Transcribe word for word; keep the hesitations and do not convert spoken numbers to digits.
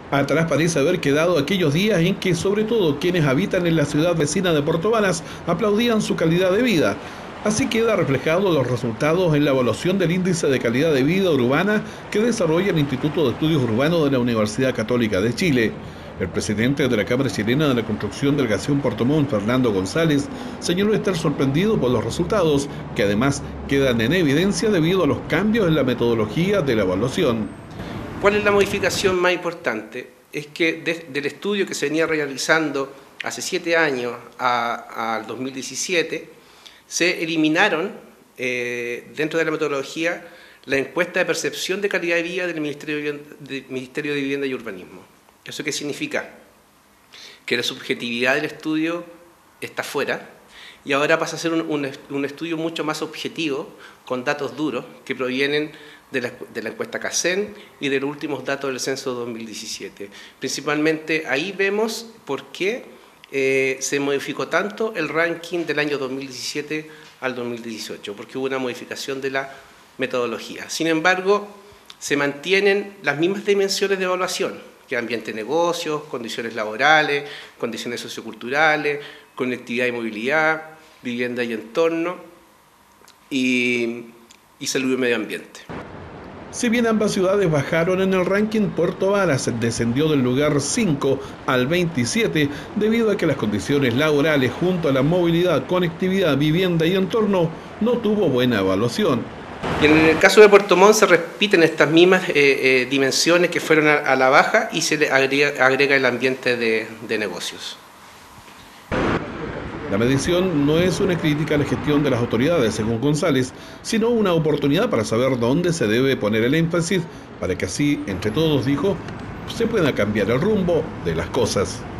Atrás parece haber quedado aquellos días en que, sobre todo quienes habitan en la ciudad vecina de Puerto Varas, aplaudían su calidad de vida. Así queda reflejado los resultados en la evaluación del índice de calidad de vida urbana que desarrolla el Instituto de Estudios Urbanos de la Universidad Católica de Chile. El presidente de la Cámara Chilena de la Construcción de Delegación Puerto Montt, Fernando González, señaló estar sorprendido por los resultados, que además quedan en evidencia debido a los cambios en la metodología de la evaluación. ¿Cuál es la modificación más importante? Es que de, del estudio que se venía realizando hace siete años al dos mil diecisiete, se eliminaron eh, dentro de la metodología la encuesta de percepción de calidad de vida del Ministerio de, Ministerio de Vivienda y Urbanismo. ¿Eso qué significa? Que la subjetividad del estudio está fuera y ahora pasa a ser un, un, un estudio mucho más objetivo, con datos duros que provienen de la, de la encuesta CACEN y de los últimos datos del censo dos mil diecisiete. Principalmente ahí vemos por qué eh, se modificó tanto el ranking del año dos mil diecisiete al dos mil dieciocho, porque hubo una modificación de la metodología. Sin embargo, se mantienen las mismas dimensiones de evaluación, que ambiente de negocios, condiciones laborales, condiciones socioculturales, conectividad y movilidad, vivienda y entorno, y, y salud y medio ambiente. Si bien ambas ciudades bajaron en el ranking, Puerto Varas descendió del lugar cinco al veintisiete debido a que las condiciones laborales junto a la movilidad, conectividad, vivienda y entorno no tuvo buena evaluación. Y en el caso de Puerto Montt se repiten estas mismas eh, eh, dimensiones que fueron a, a la baja y se le agrega, agrega el ambiente de, de negocios. La medición no es una crítica a la gestión de las autoridades, según González, sino una oportunidad para saber dónde se debe poner el énfasis para que así, entre todos, dijo, se pueda cambiar el rumbo de las cosas.